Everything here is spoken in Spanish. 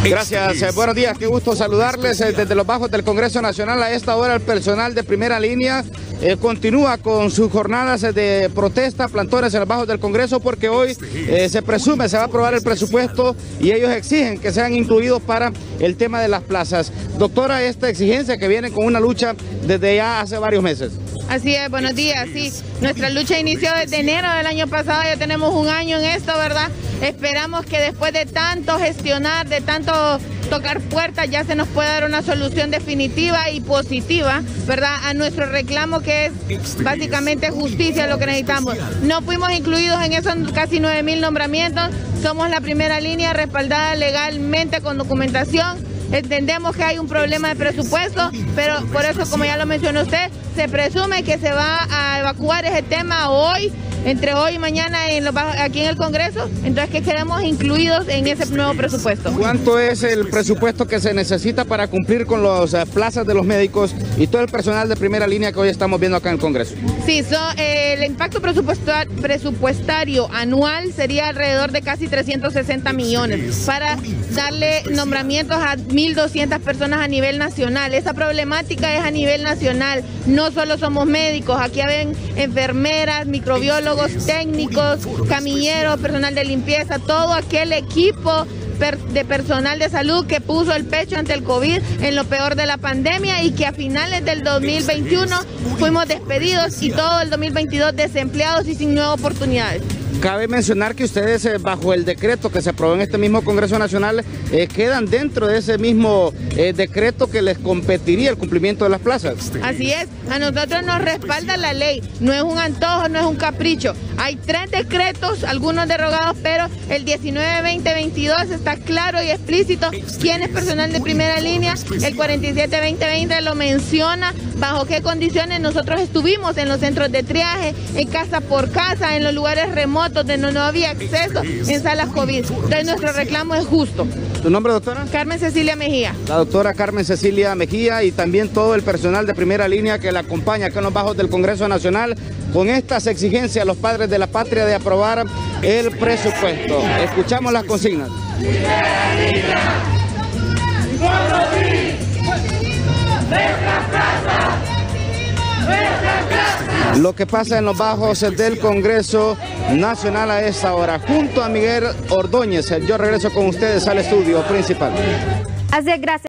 Gracias, buenos días, qué gusto saludarles desde los bajos del Congreso Nacional. A esta hora el personal de primera línea continúa con sus jornadas de protesta, plantones en los bajos del Congreso, porque hoy se presume se va a aprobar el presupuesto y ellos exigen que sean incluidos para el tema de las plazas. Doctora, esta exigencia que viene con una lucha desde ya hace varios meses. Así es, buenos días, sí. Nuestra lucha inició desde enero del año pasado, ya tenemos un año en esto, ¿verdad? Esperamos que después de tanto gestionar, de tanto tocar puertas, ya se nos pueda dar una solución definitiva y positiva, ¿verdad? A nuestro reclamo, que es básicamente justicia, lo que necesitamos. No fuimos incluidos en esos casi 9.000 nombramientos, somos la primera línea respaldada legalmente con documentación. Entendemos que hay un problema de presupuesto, pero por eso, como ya lo mencionó usted, se presume que se va a evacuar ese tema hoy, entre hoy y mañana aquí en el Congreso, entonces que quedemos incluidos en ese nuevo presupuesto. ¿Cuánto es el presupuesto que se necesita para cumplir con las plazas de los médicos y todo el personal de primera línea que hoy estamos viendo acá en el Congreso? Sí, el impacto presupuestario anual sería alrededor de casi 360 millones para darle nombramientos a 1.200 personas a nivel nacional. Esa problemática es a nivel nacional, no solo somos médicos, aquí ven enfermeras, microbiólogos, técnicos, camilleros, personal de limpieza, todo aquel equipo de personal de salud que puso el pecho ante el COVID en lo peor de la pandemia y que a finales del 2021 fuimos despedidos y todo el 2022 desempleados y sin nuevas oportunidades. Cabe mencionar que ustedes, bajo el decreto que se aprobó en este mismo Congreso Nacional, quedan dentro de ese mismo decreto que les competiría el cumplimiento de las plazas. Así es, a nosotros nos respalda la ley, no es un antojo, no es un capricho. Hay 3 decretos, algunos derogados, pero el 19-2022 está claro y explícito quién es personal de primera línea, el 47-2020 lo menciona, bajo qué condiciones nosotros estuvimos en los centros de triaje, en casa por casa, en los lugares remotos, donde no había acceso en salas COVID. Entonces nuestro reclamo es justo. ¿Tu nombre, doctora? Carmen Cecilia Mejía. La doctora Carmen Cecilia Mejía y también todo el personal de primera línea que la acompaña acá en los bajos del Congreso Nacional con estas exigencias a los padres de la patria de aprobar el presupuesto. Escuchamos las consignas. Lo que pasa en los bajos del Congreso Nacional a esta hora. Junto a Miguel Ordóñez, yo regreso con ustedes al estudio principal. Así es, gracias.